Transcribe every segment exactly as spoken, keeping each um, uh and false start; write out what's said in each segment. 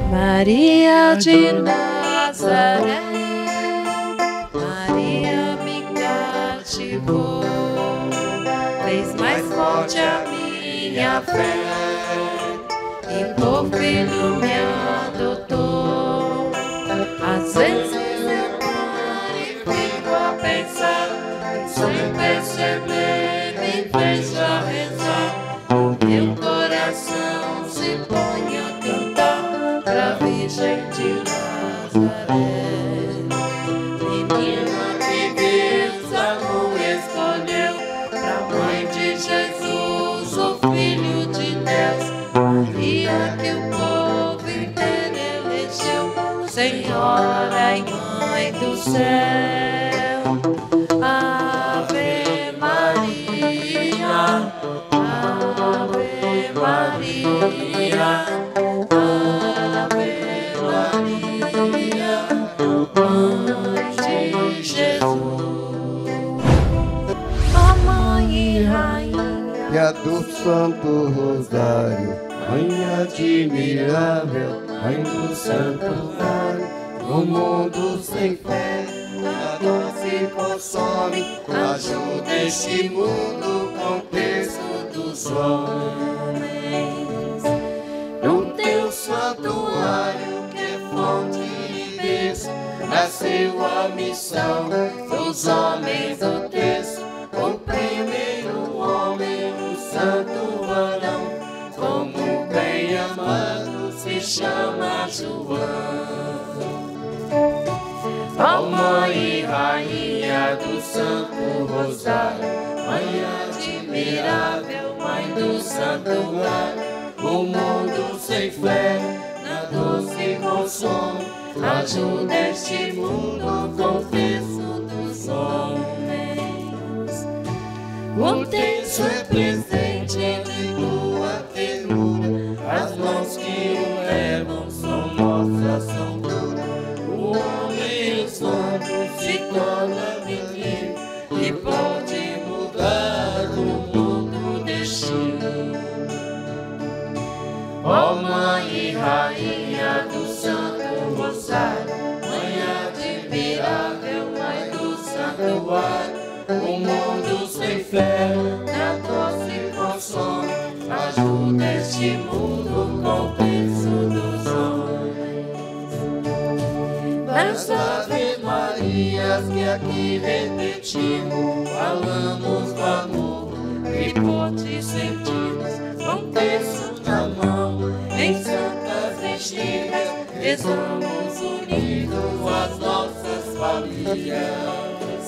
Maria de Nazaré, Maria me cativou, fez mais forte a minha fé, e por filho me adotou. Às vezes eu paro e fico a pensar, sem perceber me fez a rezar, meu coração se põe a cantar pra Virgem de Nazaré. Menina que Deus amou, escolheu pra mãe de Jesus, o Filho de Deus. Maria que o povo inteiro elegeu, Senhora e Mãe do céu. Ave Maria, Ave Maria, Ave Maria, Mãe de Jesus. Ó Mãe e Rainha do Santo Rosário, Mãe admirável, Mãe do Santuário, no mundo sem fé, a dor se consome, ajuda este mundo com o peso dos homens. No teu santuário, que é fonte de Deus, nasceu a missão dos homens do texto. O primeiro homem, o santo varão, como bem amado, se chama João. Ó Mãe e Rainha do Santo Rosário, Mãe admirável, Mãe do Santuário, o mundo sem fé, na dor se consome, ajuda este mundo com o peso dos homens. O terço é presente entre tua ternura, as mãos que o levam são nossa sombra. O homem santo se torna menino e pode mudar o mundo destino. Ó Mãe e Rainha do Santo Rosário, Mãe admirável, Mãe do Santuário, o mundo sem fé, na dor se consome, ajuda este mundo com o peso dos homens. Nas Ave Marias que aqui repetimos, falamos do amor que por ti sentimos, com terço na mão, em santas vigílias, rezamos unidos as nossas famílias.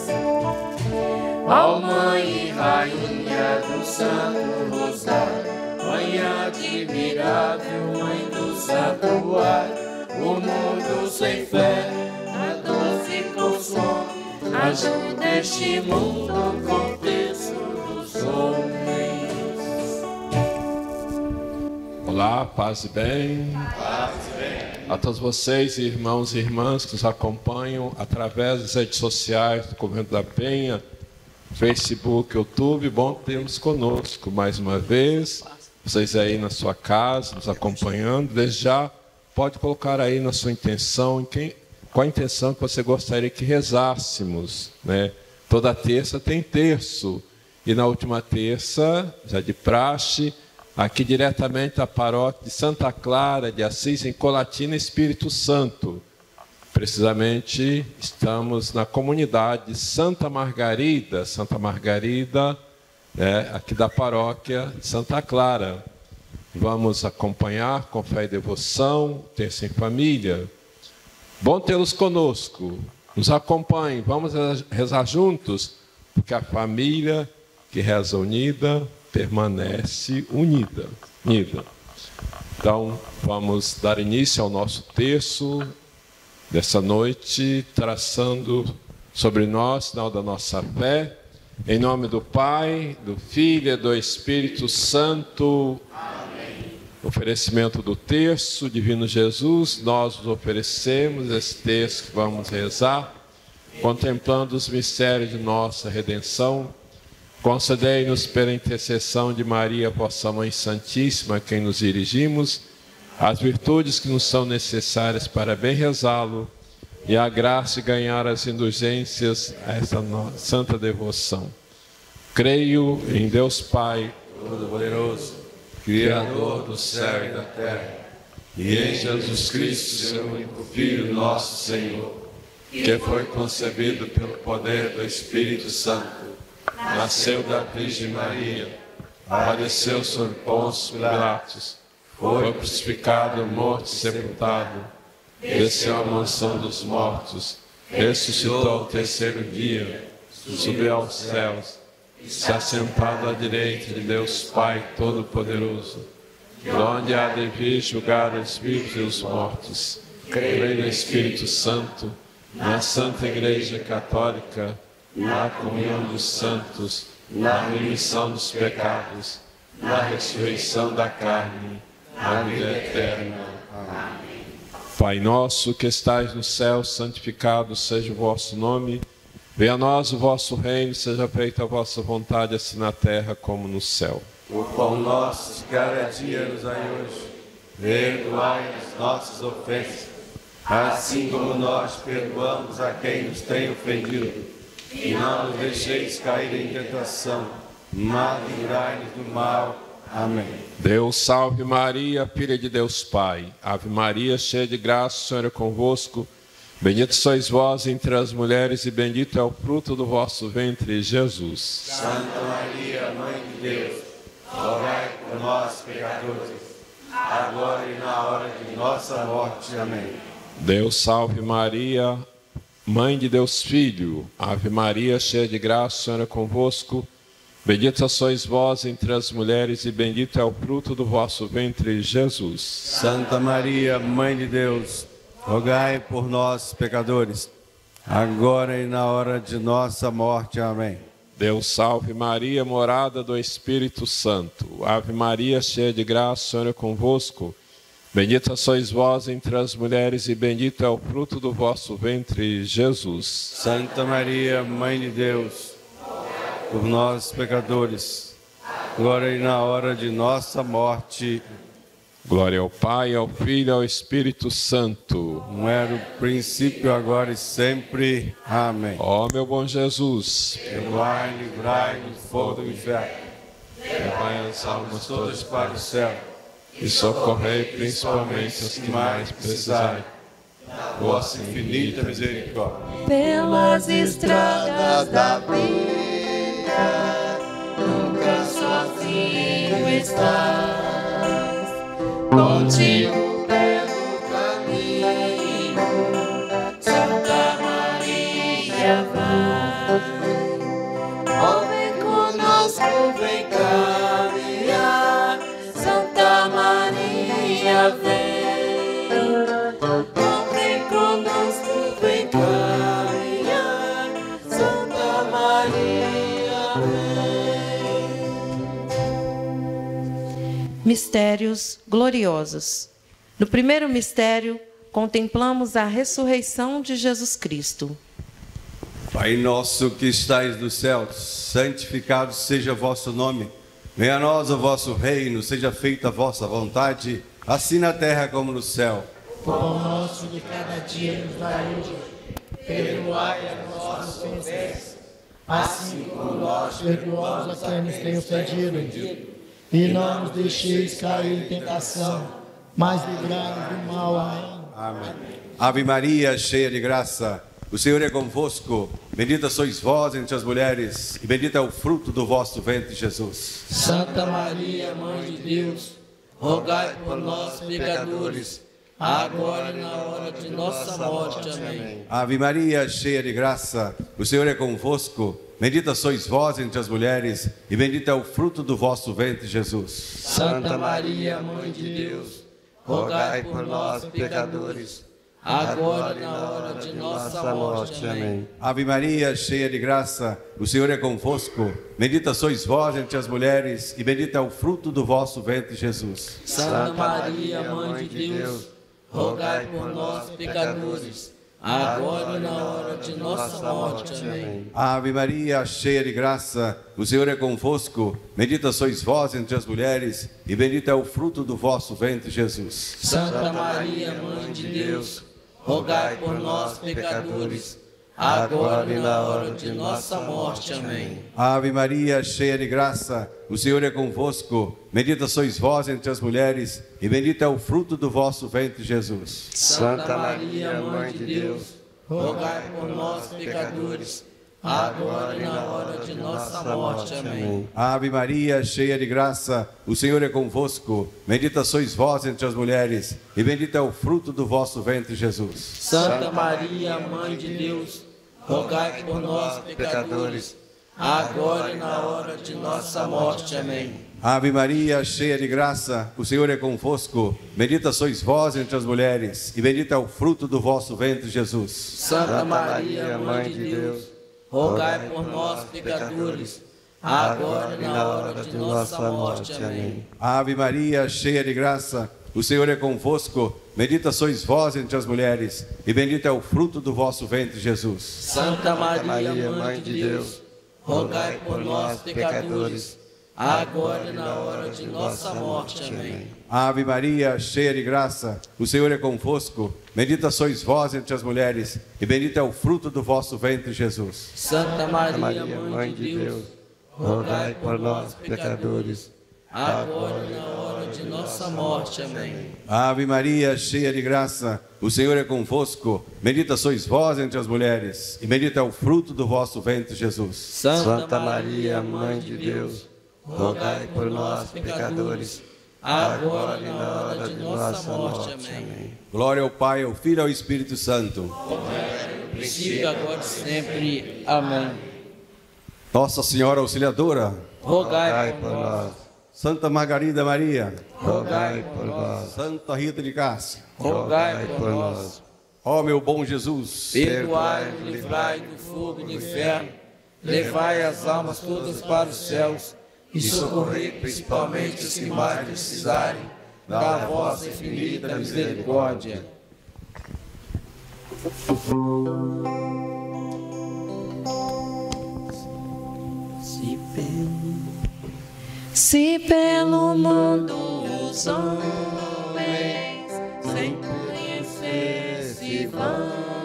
Ó Mãe e Rainha do Santo Rosário, Mãe admirável, Mãe do Santuário, o mundo sem fé, a dor se consome, ajuda este mundo com o peso dos homens. Olá, paz e bem. Paz e bem. A todos vocês, irmãos e irmãs que nos acompanham através das redes sociais do Convento da Penha, Facebook, YouTube, bom termos conosco mais uma vez. Vocês aí na sua casa, nos acompanhando, desde já pode colocar aí na sua intenção, em quem, qual a intenção que você gostaria que rezássemos, né? Toda terça tem terço, e na última terça, já de praxe, aqui diretamente da paróquia de Santa Clara de Assis, em Colatina, Espírito Santo. Precisamente estamos na comunidade de Santa Margarida, Santa Margarida, né, aqui da paróquia de Santa Clara. Vamos acompanhar com fé e devoção, terça em família. Bom tê-los conosco, nos acompanhem, vamos rezar juntos, porque a família que reza unida permanece unida. unida. Então, vamos dar início ao nosso terço dessa noite, traçando sobre nós, sinal da nossa fé, em nome do Pai, do Filho e do Espírito Santo. Amém. Oferecimento do terço, Divino Jesus, nós nos oferecemos esse terço que vamos rezar, contemplando os mistérios de nossa redenção. Concedei-nos pela intercessão de Maria, vossa Mãe Santíssima, a quem nos dirigimos, as virtudes que nos são necessárias para bem rezá-lo e a graça de ganhar as indulgências a essa santa devoção. Creio em Deus Pai Todo-Poderoso, Criador do céu e da terra, e em Jesus Cristo, seu único Filho, nosso Senhor, que foi concebido pelo poder do Espírito Santo, nasceu da Virgem Maria, padeceu sob Pôncio Pilatos, foi crucificado, morto e sepultado, desceu à mansão dos mortos, ressuscitou ao terceiro dia, subiu aos céus, se assentado à direita de Deus Pai Todo-Poderoso, onde há de vir julgar os vivos e os mortos. Creio no Espírito Santo, na Santa Igreja Católica, na comunhão dos santos, na remissão dos pecados, na ressurreição da carne, na vida eterna. Amém. Pai nosso que estais no céu, santificado seja o vosso nome. Venha a nós o vosso reino, seja feita a vossa vontade, assim na terra como no céu. O pão nosso de cada dia nos dai hoje. Perdoai as nossas ofensas, assim como nós perdoamos a quem nos tem ofendido. E não nos deixeis cair em tentação, mas livrai-nos do mal. Amém. Deus salve Maria, filha de Deus Pai. Ave Maria, cheia de graça, o Senhor é convosco. Bendita sois vós entre as mulheres, e bendito é o fruto do vosso ventre, Jesus. Santa Maria, Mãe de Deus, rogai por nós, pecadores, agora e na hora de nossa morte. Amém. Deus salve Maria, Mãe de Deus Filho. Ave Maria, cheia de graça, o Senhor é convosco. Bendita sois vós entre as mulheres, e bendito é o fruto do vosso ventre, Jesus. Santa Maria, Mãe de Deus, rogai por nós, pecadores, agora e na hora de nossa morte. Amém. Deus salve Maria, morada do Espírito Santo. Ave Maria, cheia de graça, o Senhor é convosco. Bendita sois vós entre as mulheres, e bendito é o fruto do vosso ventre, Jesus. Santa Maria, Mãe de Deus, por nós, pecadores, agora e na hora de nossa morte. Glória ao Pai, ao Filho e ao Espírito Santo. Como era o princípio, agora e sempre. Amém. Ó meu bom Jesus, perdoai, livrai-nos do fogo do inferno, levai as almas todas para o céu, e socorrei principalmente os que mais precisarem da vossa infinita misericórdia. Pelas estradas da vida, nunca sozinho estás. Contigo pelo caminho, Santa Maria vai. Oh, vem conosco, vem caminhar, Santa Maria vem. Oh, vem conosco, vem caminhar, Santa Maria vem. Mistérios gloriosos. No primeiro mistério, contemplamos a ressurreição de Jesus Cristo. Pai nosso que estais nos céus, santificado seja o vosso nome. Venha a nós o vosso reino, seja feita a vossa vontade, assim na terra como no céu. O pão nosso de cada dia nos dai hoje. Perdoai as nossas ofensas, assim como nós perdoamos a quem nos tem ofendido. E não nos deixeis cair em tentação, mas livrai-nos do mal. Amém. Amém. Ave Maria, cheia de graça, o Senhor é convosco. Bendita sois vós entre as mulheres, e bendito é o fruto do vosso ventre, Jesus. Santa Maria, Mãe de Deus, rogai por nós, pecadores, agora e na hora de nossa morte. Amém. Ave Maria, cheia de graça, o Senhor é convosco. Bendita sois vós entre as mulheres, e bendito é o fruto do vosso ventre, Jesus. Santa Maria, Mãe de Deus, rogai por nós, pecadores, agora e na hora de nossa morte. Amém. Ave Maria, cheia de graça, o Senhor é convosco. Bendita sois vós entre as mulheres, e bendito é o fruto do vosso ventre, Jesus. Santa Maria, Mãe de Deus, rogai por nós, pecadores, agora e na hora de nossa morte. Amém. Ave Maria, cheia de graça, o Senhor é convosco. Bendita sois vós entre as mulheres, e bendito é o fruto do vosso ventre, Jesus. Santa Maria, Mãe de Deus, rogai por nós, pecadores, agora e na hora de nossa morte. Amém. Ave Maria, cheia de graça, o Senhor é convosco. Bendita sois vós entre as mulheres, e bendito é o fruto do vosso ventre, Jesus. Santa Maria, Mãe de Deus, rogai por nós, pecadores, agora e na hora de nossa morte. Amém. Ave Maria, cheia de graça, o Senhor é convosco. Bendita sois vós entre as mulheres, e bendito é o fruto do vosso ventre, Jesus. Santa Maria, Mãe de Deus, rogai por nós, pecadores, agora e na hora de nossa morte. Amém. Ave Maria, cheia de graça, o Senhor é convosco. Bendita sois vós entre as mulheres, e bendito é o fruto do vosso ventre, Jesus. Santa Maria, Mãe de Deus, rogai por nós, pecadores, agora e na hora de nossa morte. Amém. Ave Maria, cheia de graça, o Senhor é convosco. Bendita sois vós entre as mulheres, e bendito é o fruto do vosso ventre, Jesus. Santa Maria, Mãe de Deus, rogai por nós, pecadores, agora e na hora de nossa morte. Amém. Ave Maria, cheia de graça, o Senhor é convosco. Bendita sois vós entre as mulheres, e bendito é o fruto do vosso ventre, Jesus. Santa Maria, Mãe de Deus, rogai por nós, pecadores, agora e na hora de nossa morte. Amém. Ave Maria, cheia de graça, o Senhor é convosco. Bendita sois vós entre as mulheres, e bendito é o fruto do vosso ventre, Jesus. Santa Maria, Mãe de Deus, rogai por nós, pecadores, agora e na hora de nossa morte. Amém. Glória ao Pai, ao Filho e ao Espírito Santo. Princípio, agora e sempre. Amém. Nossa Senhora Auxiliadora, rogai por nós. Santa Margarida Maria, rogai por nós. Santa Rita de Cássia, rogai por nós. Ó meu bom Jesus, perdoai-nos, livrai do fogo do inferno, levai as almas todas para os céus e socorrei principalmente os que mais precisarem da vossa infinita misericórdia. Se pelo, se pelo mundo os homens sem conhecer se vão,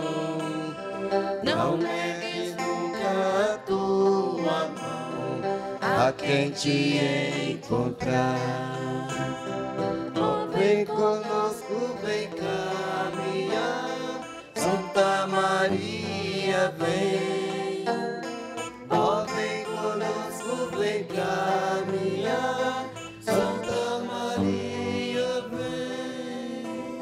não negues nunca a tua mão a quem te encontrar. Oh, vem conosco, vem caminhar, Santa Maria vem. Oh, vem conosco, vem caminhar, Santa Maria vem.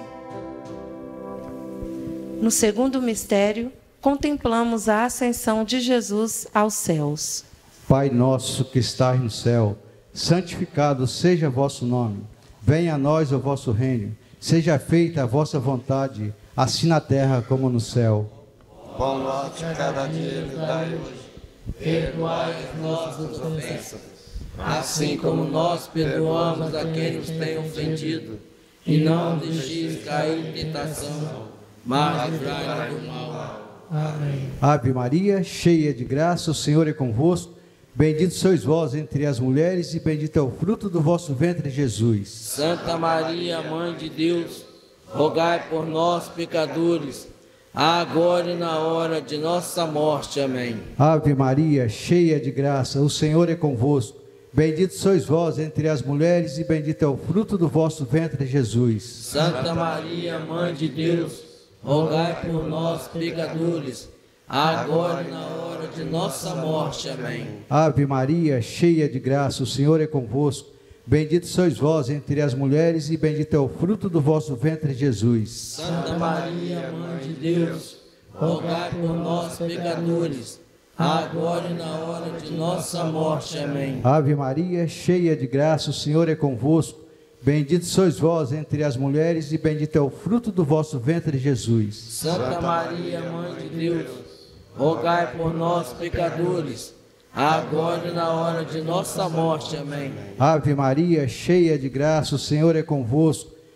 No segundo mistério, contemplamos a ascensão de Jesus aos céus. Pai nosso que estais no céu, santificado seja vosso nome. Venha a nós o vosso reino. Seja feita a vossa vontade, assim na terra como no céu. Pão nosso de cada dia nos dai hoje. Perdoai as nossas ofensas, assim como nós perdoamos a quem nos tem ofendido. E não deixeis cair em tentação, mas livrai-nos do mal. Amém. Ave Maria, cheia de graça, o Senhor é convosco. Bendito sois vós entre as mulheres, e bendito é o fruto do vosso ventre, Jesus. Santa Maria, Mãe de Deus, rogai por nós, pecadores, agora e na hora de nossa morte. Amém. Ave Maria, cheia de graça, o Senhor é convosco. Bendito sois vós entre as mulheres, e bendito é o fruto do vosso ventre, Jesus. Santa Maria, Mãe de Deus, rogai por nós, pecadores, agora e na hora de nossa morte. Amém. Ave Maria, cheia de graça, o Senhor é convosco. Bendito sois vós entre as mulheres, e bendito é o fruto do vosso ventre, Jesus. Santa Maria, Mãe de Deus, rogai por nós, pecadores, agora e na hora de nossa morte. Amém. Ave Maria, cheia de graça, o Senhor é convosco. Bendito sois vós entre as mulheres, e bendito é o fruto do vosso ventre, Jesus. Santa Maria, Mãe de Deus, rogai por nós, pecadores, agora e na hora de nossa morte. Amém. Ave Maria, cheia de graça, o Senhor é convosco.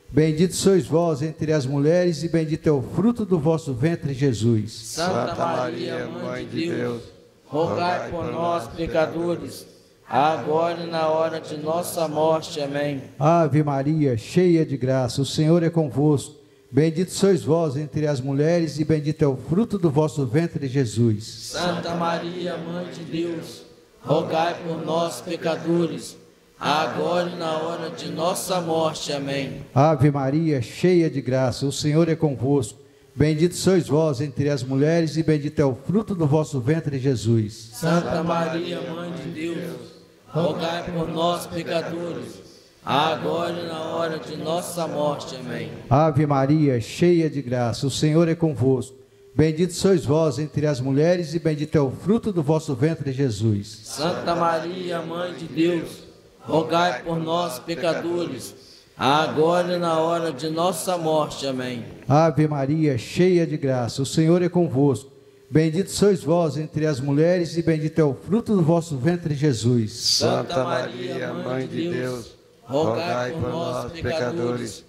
Bendito sois vós entre as mulheres, e bendito é o fruto do vosso ventre, Jesus. Santa Maria, Mãe de Deus, rogai por nós, pecadores, agora e na hora de nossa morte. Amém. Ave Maria, cheia de graça, o Senhor é convosco. Bendito sois vós entre as mulheres, e bendito é o fruto do vosso ventre, Jesus. Santa Maria, Mãe de Deus, rogai por nós, pecadores, agora e na hora de nossa morte. Amém. Ave Maria, cheia de graça, o Senhor é convosco. Bendito sois vós entre as mulheres, e bendito é o fruto do vosso ventre, Jesus. Santa Maria, Mãe de Deus, rogai por nós, pecadores, agora e na hora de nossa morte. Amém. Ave Maria, cheia de graça, o Senhor é convosco. Bendito sois vós entre as mulheres, e bendito é o fruto do vosso ventre, Jesus. Santa Maria, Mãe de Deus, rogai por nós, pecadores, agora e na hora de nossa morte. Amém. Ave Maria, cheia de graça, o Senhor é convosco. Bendito sois vós entre as mulheres, e bendito é o fruto do vosso ventre, Jesus. Santa Maria, Mãe de Deus, rogai por nós, pecadores,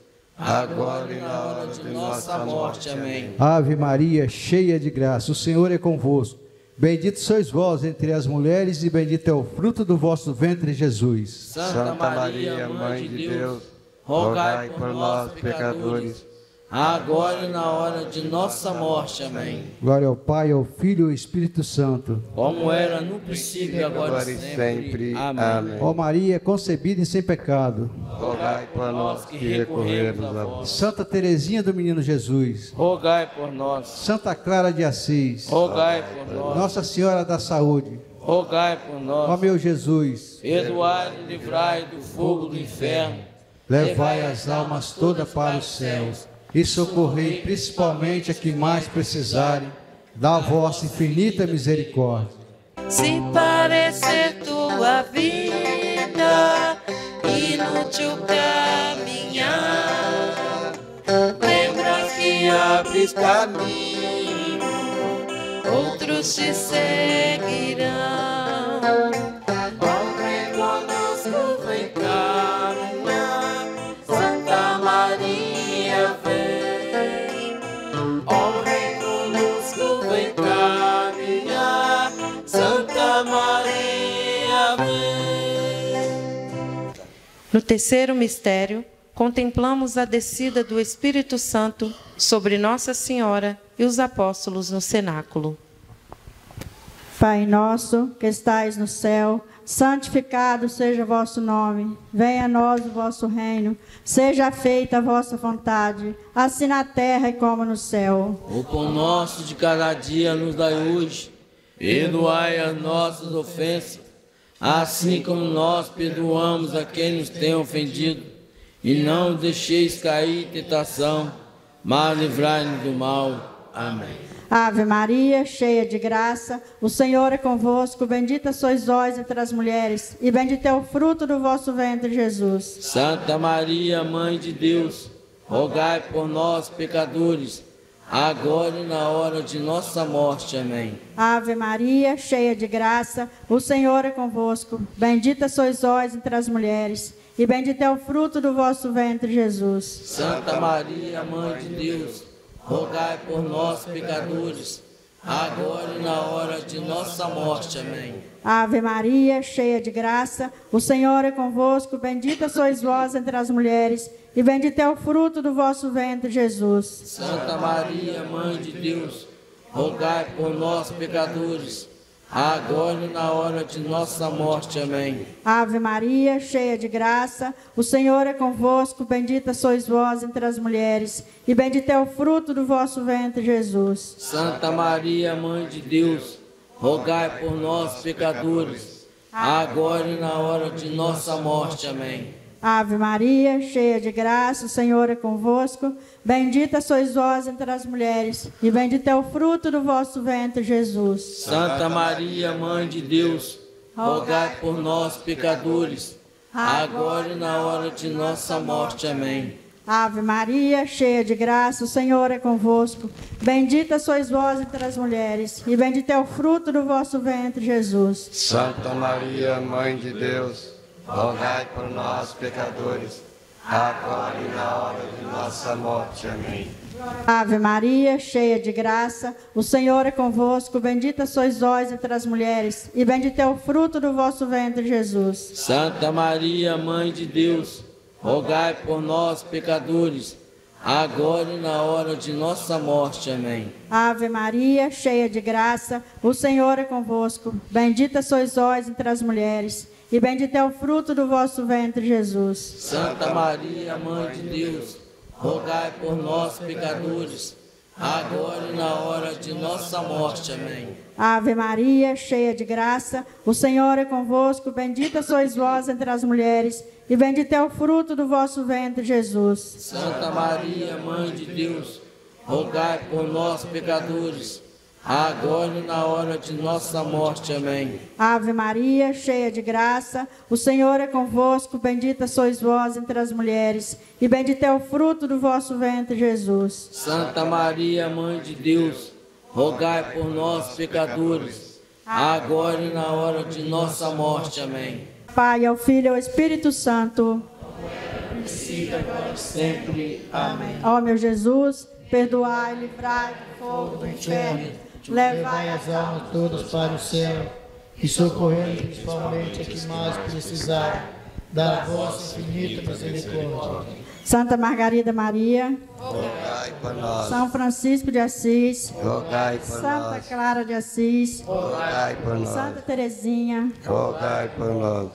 agora e na hora de nossa morte. Amém. Ave Maria, cheia de graça, o Senhor é convosco. Bendito sois vós entre as mulheres, e bendito é o fruto do vosso ventre, Jesus. Santa Maria, Mãe de Deus, rogai por nós, pecadores, agora e na hora de nossa morte. Amém. Glória ao Pai, ao Filho e ao Espírito Santo. Como era no princípio, agora e sempre. Amém. Ó Maria, concebida e sem pecado, rogai por nós que recorremos a vós. Santa Teresinha do Menino Jesus, Rogai por nós. Santa Clara de Assis, Rogai por nós. Nossa Senhora da Saúde, Rogai por ó nós. meu Jesus, Perdoai e livrai do fogo do inferno. levai as almas todas para os céus, e socorrei principalmente a que mais precisarem da vossa infinita misericórdia. Se parecer tua vida inútil caminhar, lembra que abres caminho, outros te seguirão. Ó, vem conosco, vem caminhar, Santa Maria vem. Ó, vem conosco, vem caminhar, Santa Maria vem. No terceiro mistério, contemplamos a descida do Espírito Santo sobre Nossa Senhora e os apóstolos no cenáculo. Pai nosso, que estais no céu, santificado seja o vosso nome. Venha a nós o vosso reino. Seja feita a vossa vontade, assim na terra como no céu. O pão nosso de cada dia nos dai hoje. Perdoai as nossas ofensas, assim como nós perdoamos a quem nos tem ofendido. E não deixeis cair em tentação, mas livrai-nos do mal. Amém. Ave Maria, cheia de graça, o Senhor é convosco. Bendita sois vós entre as mulheres, e bendito é o fruto do vosso ventre, Jesus. Santa Maria, Mãe de Deus, rogai por nós, pecadores, agora e na hora de nossa morte. Amém. Ave Maria, cheia de graça, o Senhor é convosco. Bendita sois vós entre as mulheres, e bendito é o fruto do vosso ventre, Jesus. Santa Maria, Mãe de Deus, rogai por nós, pecadores, agora e na hora de nossa morte. Amém. Ave Maria, cheia de graça, o Senhor é convosco. Bendita sois vós entre as mulheres, e bendito é o fruto do vosso ventre, Jesus. Santa Maria, Mãe de Deus, rogai por nós, pecadores, agora e na hora de nossa morte. Amém. Ave Maria, cheia de graça, o Senhor é convosco. Bendita sois vós entre as mulheres, e bendito é o fruto do vosso ventre, Jesus. Santa Maria, Mãe de Deus, rogai por nós, pecadores, agora e na hora de nossa morte. Amém. Ave Maria, cheia de graça, o Senhor é convosco. Bendita sois vós entre as mulheres, e bendito é o fruto do vosso ventre, Jesus. Santa Maria, Mãe de Deus, rogai por nós, pecadores, agora e na hora de nossa morte. Amém. Ave Maria, cheia de graça, o Senhor é convosco. Bendita sois vós entre as mulheres, e bendito é o fruto do vosso ventre, Jesus. Santa Maria, Mãe de Deus, rogai por nós, pecadores, agora e na hora de nossa morte. Amém. Ave Maria, cheia de graça, o Senhor é convosco. Bendita sois vós entre as mulheres, e bendito é o fruto do vosso ventre, Jesus. Santa Maria, Mãe de Deus, rogai por nós, pecadores, agora e na hora de nossa morte. Amém. Ave Maria, cheia de graça, o Senhor é convosco. Bendita sois vós entre as mulheres, e bendito é o fruto do vosso ventre, Jesus. Santa Maria, Mãe de Deus, rogai por nós, pecadores, agora e na hora de nossa morte. Amém. Ave Maria, cheia de graça, o Senhor é convosco. Bendita sois vós entre as mulheres, e bendito é o fruto do vosso ventre, Jesus. Santa Maria, Mãe de Deus, rogai por nós, pecadores, agora e na hora de nossa morte. Amém. Ave Maria, cheia de graça, o Senhor é convosco. Bendita sois vós entre as mulheres, e bendito é o fruto do vosso ventre, Jesus. Santa Maria, Mãe de Deus, rogai por nós, pecadores, agora e na hora de nossa morte. Amém. Pai, ao Filho e ao Espírito Santo. Sempre. Amém. Ó meu Jesus, perdoai, livrai do fogo do inferno, levai as almas todas para o céu e socorrendo principalmente a que mais precisar da vossa infinita misericórdia. Santa Margarida Maria, Rogai por nós. São Francisco de Assis, Rogai por Santa nós. Clara de Assis, Rogai por nós. Santa Teresinha, Rogai por nós.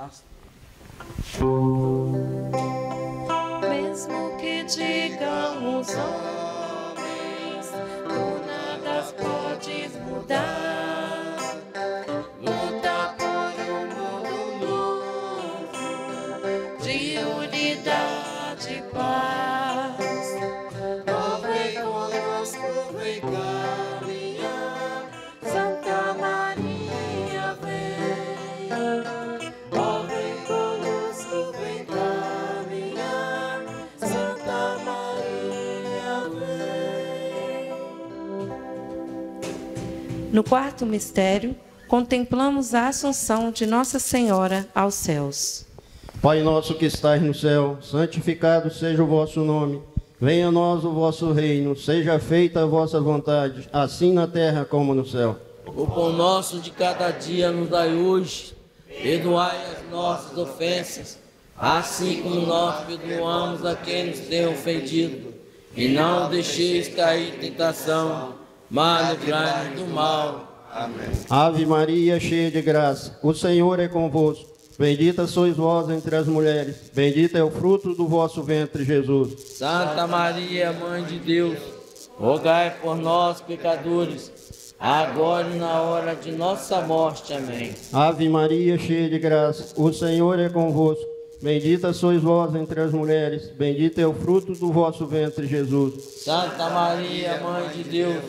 Mesmo que digam os homens, tu nada podes mudar. Luta por um mundo novo, de unidade e paz. Ó, vem conosco, vem caminhar. Santa Maria, vem. Ó, vem conosco, vem caminhar. Santa Maria, vem. No quarto mistério, contemplamos a assunção de Nossa Senhora aos céus. Pai nosso que estais no céu, santificado seja o vosso nome. Venha a nós o vosso reino, seja feita a vossa vontade, assim na terra como no céu. O pão nosso de cada dia nos dai hoje. Perdoai as nossas ofensas, assim como nós perdoamos a quem nos tem ofendido. E não deixeis cair em tentação, mas livrai-nos do mal. Amém. Ave Maria, cheia de graça, o Senhor é convosco. Bendita sois vós entre as mulheres, bendito é o fruto do vosso ventre, Jesus. Santa Maria, Mãe de Deus, rogai por nós, pecadores, agora e na hora de nossa morte. Amém. Ave Maria, cheia de graça, o Senhor é convosco. Bendita sois vós entre as mulheres, bendito é o fruto do vosso ventre, Jesus. Santa Maria, Mãe de Deus,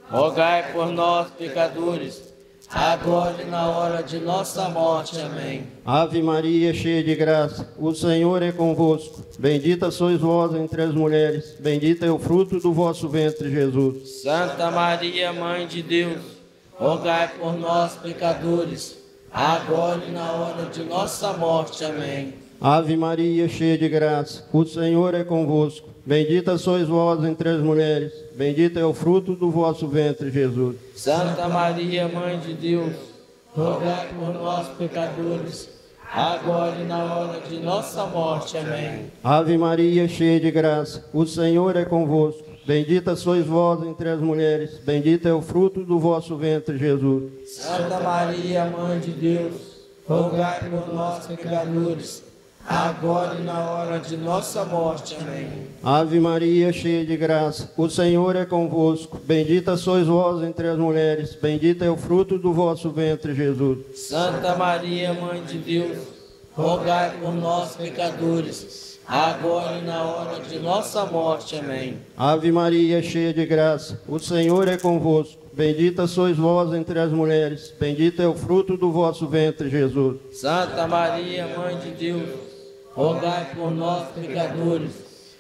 rogai por nós, pecadores, agora e na hora de nossa morte. Amém. Ave Maria, cheia de graça, o Senhor é convosco. Bendita sois vós entre as mulheres, bendito é o fruto do vosso ventre, Jesus. Santa Maria, Mãe de Deus, rogai por nós, pecadores, agora e na hora de nossa morte. Amém. Ave Maria, cheia de graça, o Senhor é convosco. Bendita sois vós entre as mulheres, bendito é o fruto do vosso ventre, Jesus. Santa Maria, Mãe de Deus, rogai por nós, pecadores, agora e na hora de nossa morte. Amém. Ave Maria, cheia de graça, o Senhor é convosco. Bendita sois vós entre as mulheres, bendito é o fruto do vosso ventre, Jesus. Santa Maria, Mãe de Deus, rogai por nós, pecadores, agora e na hora de nossa morte. Amém. Ave Maria, cheia de graça, o Senhor é convosco. Bendita sois vós entre as mulheres, bendito é o fruto do vosso ventre, Jesus. Santa Maria, Mãe de Deus, rogai por nós, pecadores, agora e na hora de nossa morte. Amém. Ave Maria, cheia de graça, o Senhor é convosco. Bendita sois vós entre as mulheres, bendito é o fruto do vosso ventre, Jesus. Santa Maria, Mãe de Deus, rogai por nós, pecadores,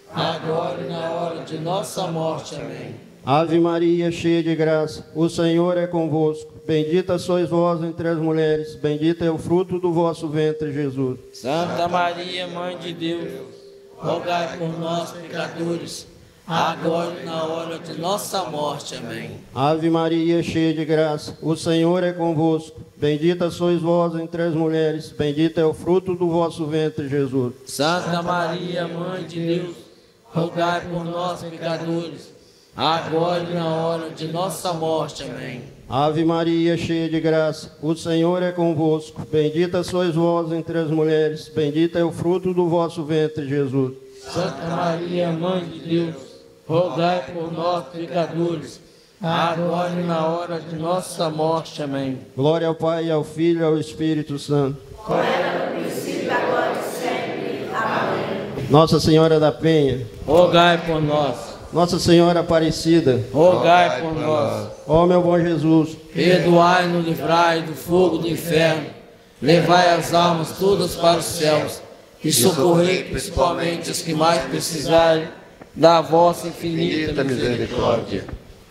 agora e na hora de nossa morte. Amém. Ave Maria, cheia de graça, o Senhor é convosco. Bendita sois vós entre as mulheres, bendito é o fruto do vosso ventre, Jesus. Santa Maria, Mãe de Deus, rogai por nós, pecadores, agora e na hora de nossa morte. Amém. Ave Maria, cheia de graça, o Senhor é convosco. Bendita sois vós entre as mulheres, bendito é o fruto do vosso ventre, Jesus. Santa Maria, Mãe de Deus, rogai por nós, pecadores, agora e na hora de nossa morte. Amém. Ave Maria, cheia de graça, o Senhor é convosco. Bendita sois vós entre as mulheres, bendito é o fruto do vosso ventre, Jesus. Santa Maria, Mãe de Deus, rogai por nós, pecadores, agora e na hora de nossa morte. Amém. Glória ao Pai, ao Filho e ao Espírito Santo. Como era no princípio, agora e sempre. Amém. Nossa Senhora da Penha, rogai por nós. Nossa Senhora Aparecida, rogai por nós. Ó meu bom Jesus, perdoai-nos, livrai do fogo do inferno, levai as almas todas para os céus e socorrei principalmente os que mais precisarem da vossa infinita misericórdia.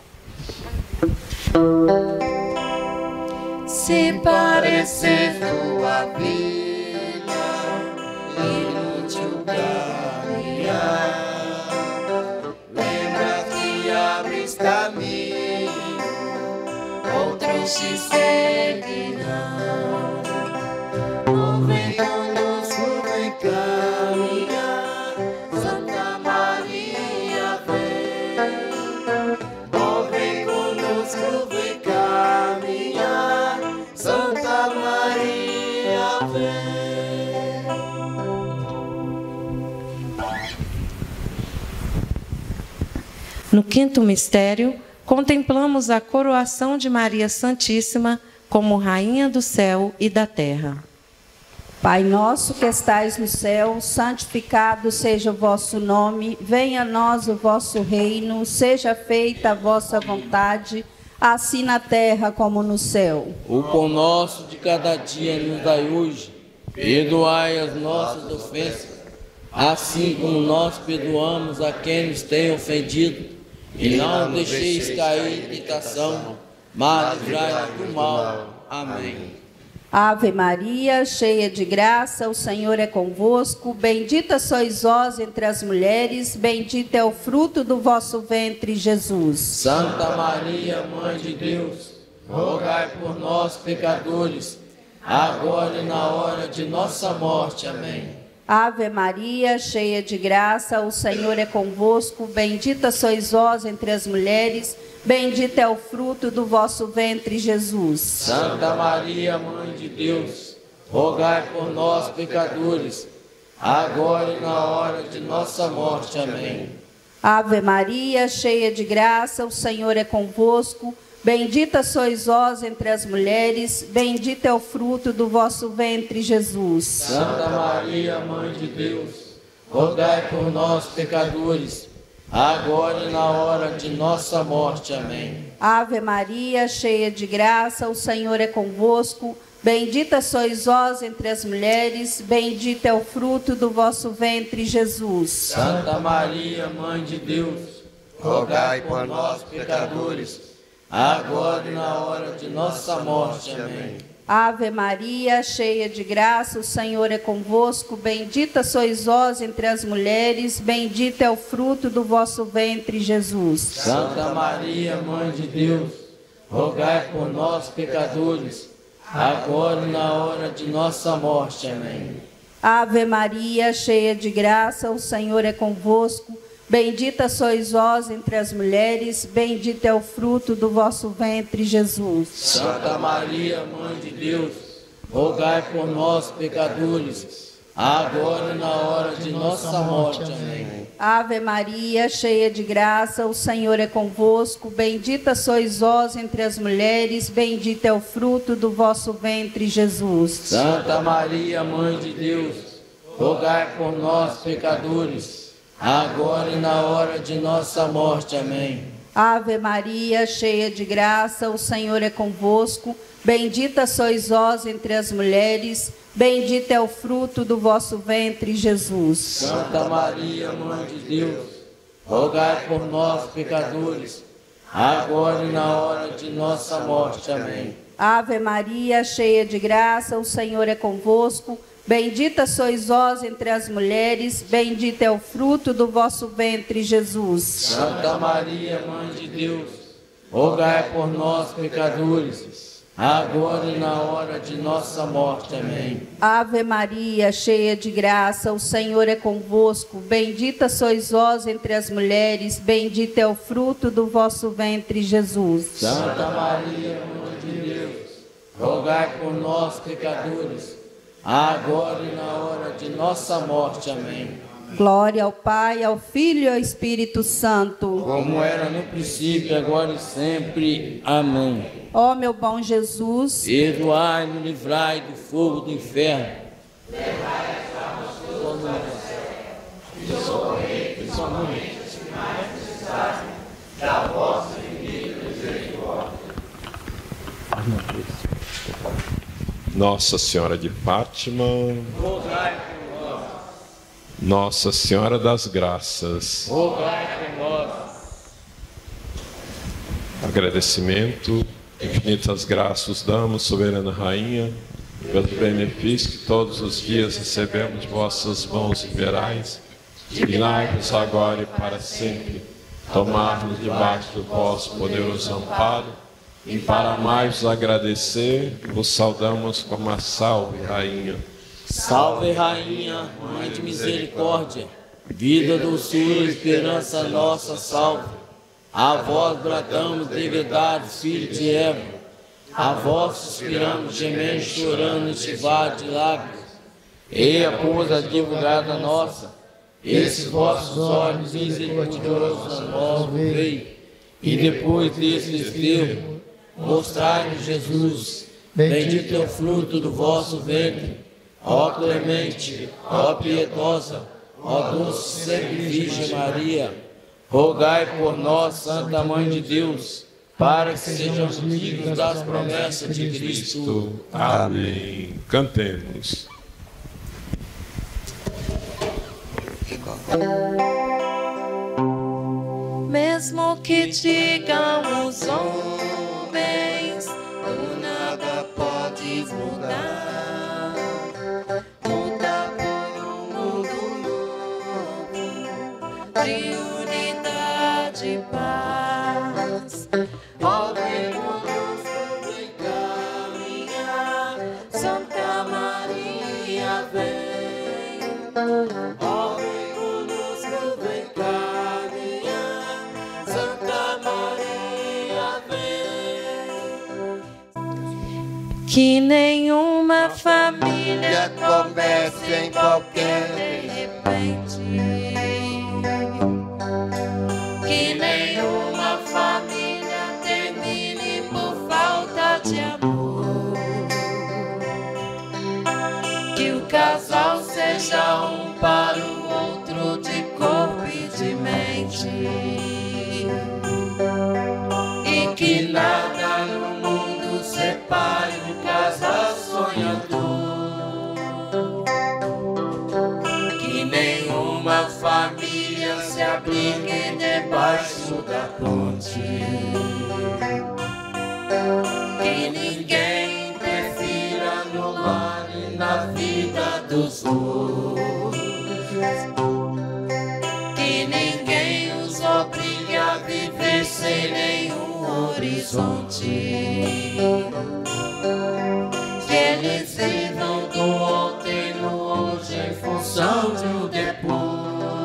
Se parecer tua vida inútil caminhar, lembra que abres caminho, outros te seguirão. O vem conosco, vem caminhar, Santa Maria vem. O vem conosco, vem caminhar, Santa Maria vem. No quinto mistério, contemplamos a coroação de Maria Santíssima como Rainha do céu e da terra. Pai nosso que estais no céu, santificado seja o vosso nome, venha a nós o vosso reino, seja feita a vossa vontade, assim na terra como no céu. O pão nosso de cada dia nos dai hoje, perdoai as nossas ofensas, assim como nós perdoamos a quem nos tem ofendido, e não nos deixeis cair em tentação, mas livrai-nos do mal. Amém. Ave Maria, cheia de graça, o Senhor é convosco, bendita sois vós entre as mulheres, bendito é o fruto do vosso ventre, Jesus. Santa Maria, Mãe de Deus, rogai por nós, pecadores, agora e na hora de nossa morte. Amém. Ave Maria, cheia de graça, o Senhor é convosco, bendita sois vós entre as mulheres, bendito é o fruto do vosso ventre, Jesus. Santa Maria, Mãe de Deus, rogai por nós, pecadores, agora e na hora de nossa morte. Amém. Ave Maria, cheia de graça, o Senhor é convosco, bendita sois vós entre as mulheres, bendito é o fruto do vosso ventre, Jesus. Santa Maria, Mãe de Deus, rogai por nós, pecadores, agora e na hora de nossa morte. Amém. Ave Maria, cheia de graça, o Senhor é convosco, bendita sois vós entre as mulheres, bendito é o fruto do vosso ventre, Jesus. Santa Maria, Mãe de Deus, rogai por nós, pecadores, agora e na hora de nossa morte. Amém. Ave Maria, cheia de graça, o Senhor é convosco, bendita sois vós entre as mulheres, bendito é o fruto do vosso ventre, Jesus. Santa Maria, Mãe de Deus, rogai por nós, pecadores, agora e na hora de nossa morte. Amém. Ave Maria, cheia de graça, o Senhor é convosco, bendita sois vós entre as mulheres, bendito é o fruto do vosso ventre, Jesus. Santa Maria, Mãe de Deus, rogai por nós, pecadores, agora e na hora de nossa morte. Amém. Ave Maria, cheia de graça, o Senhor é convosco, bendita sois vós entre as mulheres, bendito é o fruto do vosso ventre, Jesus. Santa Maria, Mãe de Deus, rogai por nós, pecadores, agora e na hora de nossa morte. Amém. Ave Maria, cheia de graça, o Senhor é convosco, bendita sois vós entre as mulheres, bendito é o fruto do vosso ventre, Jesus. Santa Maria, Mãe de Deus, rogai por nós, pecadores, agora e na hora de nossa morte. Amém. Ave Maria, cheia de graça, o Senhor é convosco, Bendita sois vós entre as mulheres, bendito é o fruto do vosso ventre, Jesus. Santa Maria, Mãe de Deus, rogai por nós, pecadores, agora e na hora de nossa morte. Amém. Ave Maria, cheia de graça, o Senhor é convosco. Bendita sois vós entre as mulheres, bendito é o fruto do vosso ventre, Jesus. Santa Maria, Mãe de Deus, rogai por nós, pecadores, agora e na hora de nossa morte. Amém. Glória ao Pai, ao Filho e ao Espírito Santo. Como era no princípio, agora e sempre. Amém. Ó meu bom Jesus, perdoai-nos, livrai do fogo do inferno. Levai as almas todas ao céu e socorrei principalmente os que mais precisarem da vossa infinita misericórdia. Nossa Senhora de Fátima, rogai por nós. Nossa Senhora das Graças, rogai por nós. Agradecimento, infinitas graças damos, soberana Rainha, pelos benefícios que todos os dias recebemos de vossas mãos liberais. Dignai-vos agora e para sempre tomar-nos debaixo do vosso poderoso amparo. E para mais vos agradecer, vos saudamos com uma salve, Rainha. Salve, Rainha, Mãe de misericórdia, vida, doçura, esperança nossa, salve. A vós bradamos, degredados, filho de Eva. A vós suspiramos, gemendo, chorando, neste vale de lágrimas. Eia, pois, a divulgada nossa, esses vossos olhos misericordiosos a nós volvei. E depois desse desterro, mostrai-nos Jesus, bendito é o fruto do vosso ventre. Ó clemente, ó piedosa, ó doce sempre Virgem Maria, rogai por nós, Santa Mãe de Deus, para que sejamos dignos das promessas de Cristo. Amém. Cantemos. Mesmo que digam os homens, tu nada podes mudar. Muda por um mundo novo, de unidade e paz. Ó, vem conosco em caminhar, Santa Maria vem. Ó, vem conosco, vem caminhar, Santa Maria vem. Que nenhuma família comece em qualquer de repente. Que nenhuma família termine por falta de amor. Que o casal seja um para o outro de corpo e de mente. E que nada no mundo separe o casal sonhador. Que nenhuma família se abrigue debaixo da ponte. Que ninguém interfira no lar e na vida dos outros. Que ninguém os obrigue a viver sem nenhum horizonte. Que eles vivam do ontem no hoje em função do depois.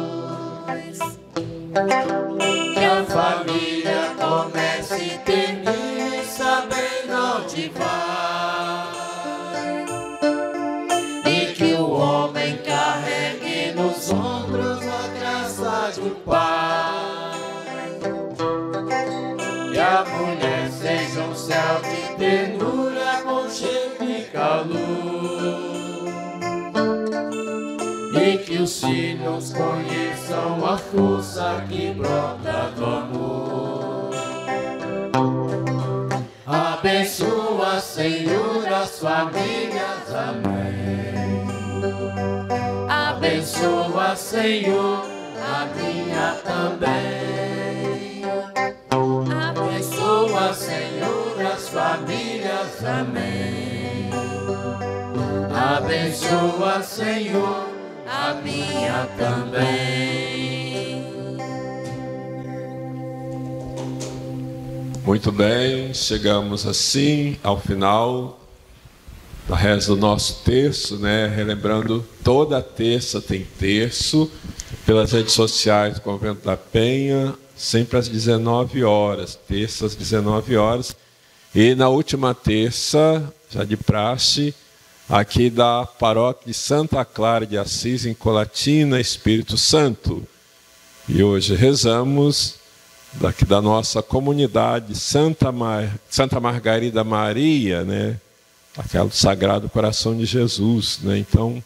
Que a família comece e termine sabendo onde vai. E que o homem carregue nos ombros a graça do Pai. Que a mulher seja um céu de ternura, conchego e calor. E que os filhos conheçam a força que brota do amor. Abençoa, Senhor, as famílias. Amém. Abençoa, Senhor, a minha também. Abençoa, Senhor, as famílias. Amém. Abençoa, Senhor, a minha também. Muito bem, chegamos assim ao final da reza do nosso terço, né? Relembrando, toda terça tem terço, pelas redes sociais do Convento da Penha, sempre às dezenove horas, terça às dezenove horas. E na última terça, já de praxe, aqui da paróquia de Santa Clara de Assis, em Colatina, Espírito Santo. E hoje rezamos daqui da nossa comunidade Santa, Mar... Santa Margarida Maria, né? Aquela do Sagrado Coração de Jesus, né? Então,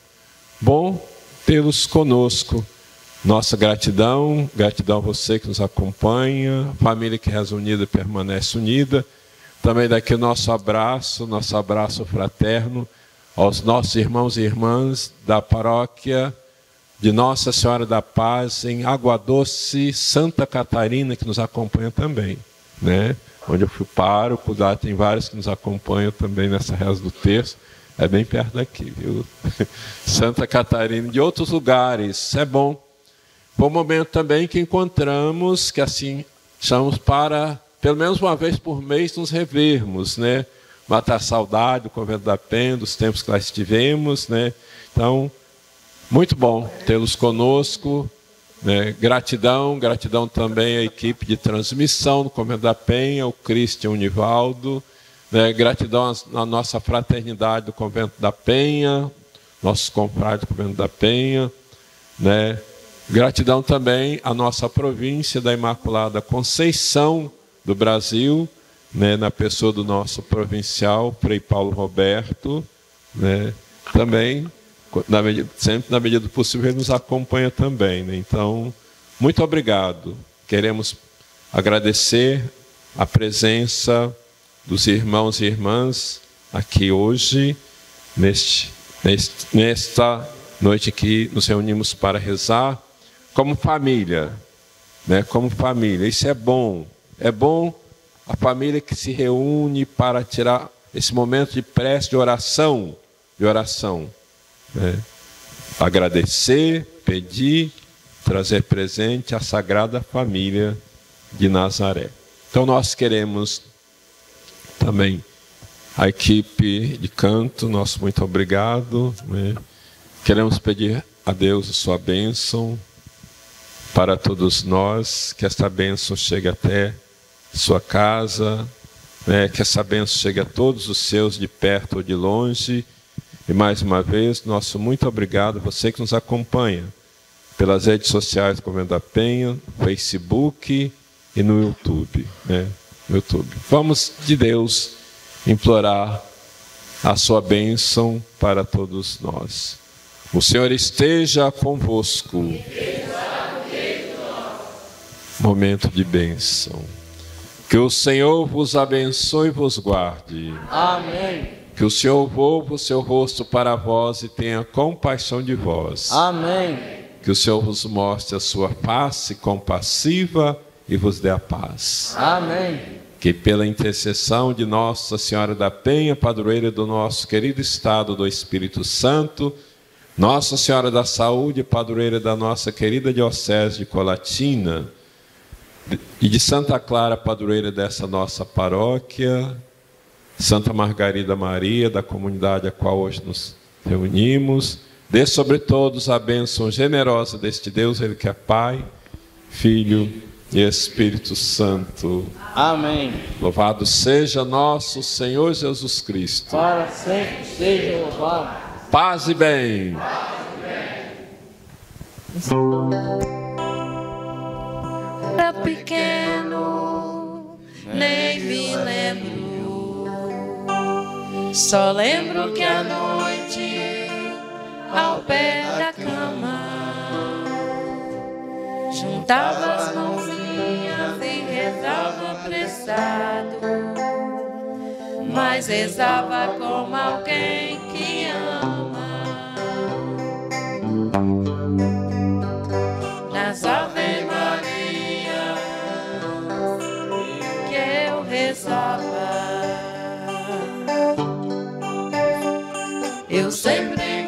bom tê-los conosco. Nossa gratidão, gratidão a você que nos acompanha, família que reza unida permanece unida. Também daqui o nosso abraço, nosso abraço fraterno aos nossos irmãos e irmãs da paróquia de Nossa Senhora da Paz, em Água Doce, Santa Catarina, que nos acompanha também, né? Onde eu fui pároco, lá tem vários que nos acompanham também nessa reza do terço, é bem perto daqui, viu? Santa Catarina, de outros lugares, é bom. Foi um momento também que encontramos, que assim chamamos para, pelo menos uma vez por mês, nos revermos, né? Matar a saudade do Convento da Penha, dos tempos que lá estivemos, né? Então, muito bom tê-los conosco, né? Gratidão, gratidão também à equipe de transmissão do Convento da Penha, o Cristian, o Nivaldo, né? Gratidão à nossa fraternidade do Convento da Penha, nossos confrades do Convento da Penha, né? Gratidão também à nossa província da Imaculada Conceição do Brasil, né? Na pessoa do nosso provincial, Frei Paulo Roberto, né? Também, na medida, sempre na medida do possível, ele nos acompanha também, né? Então, muito obrigado. Queremos agradecer a presença dos irmãos e irmãs aqui hoje, neste, neste, nesta noite que nos reunimos para rezar, como família, né? Como família. Isso é bom. É bom a família que se reúne para tirar esse momento de prece, de oração, de oração. Né? Agradecer, pedir, trazer presente à Sagrada Família de Nazaré. Então nós queremos também a equipe de canto, nosso muito obrigado, né? Queremos pedir a Deus a sua bênção para todos nós, que esta bênção chegue até sua casa, né? Que essa bênção chegue a todos os seus, de perto ou de longe. E mais uma vez, nosso muito obrigado, você que nos acompanha pelas redes sociais do Convento da Penha, no Facebook e no YouTube, né? No YouTube. Vamos de Deus implorar a sua bênção para todos nós. O Senhor esteja convosco. Momento de bênção. Que o Senhor vos abençoe e vos guarde. Amém. Que o Senhor volva o seu rosto para vós e tenha compaixão de vós. Amém. Que o Senhor vos mostre a sua face compassiva e vos dê a paz. Amém. Que pela intercessão de Nossa Senhora da Penha, padroeira do nosso querido estado do Espírito Santo, Nossa Senhora da Saúde, padroeira da nossa querida diocese de Colatina, e de Santa Clara, padroeira dessa nossa paróquia, Santa Margarida Maria, da comunidade a qual hoje nos reunimos, dê sobre todos a bênção generosa deste Deus, Ele que é Pai, Filho e Espírito Santo. Amém. Louvado seja nosso Senhor Jesus Cristo. Para sempre seja louvado. Paz e bem. Paz e bem. Era pequeno, nem me lembro. Só lembro que à noite, ao pé da cama, juntava as mãozinhas e rezava apressado, mas rezava como alguém que ama. Nas Ave Maria que eu rezava, eu sempre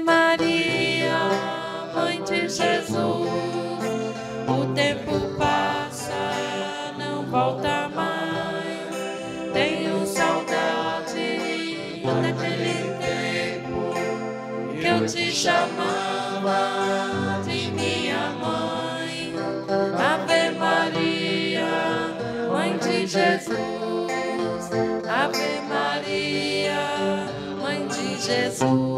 Maria, Mãe de Jesus. O tempo passa, não volta mais. Tenho saudade daquele tempo que eu te chamava de minha mãe. Ave Maria, Mãe de Jesus. Ave Maria, Mãe de Jesus.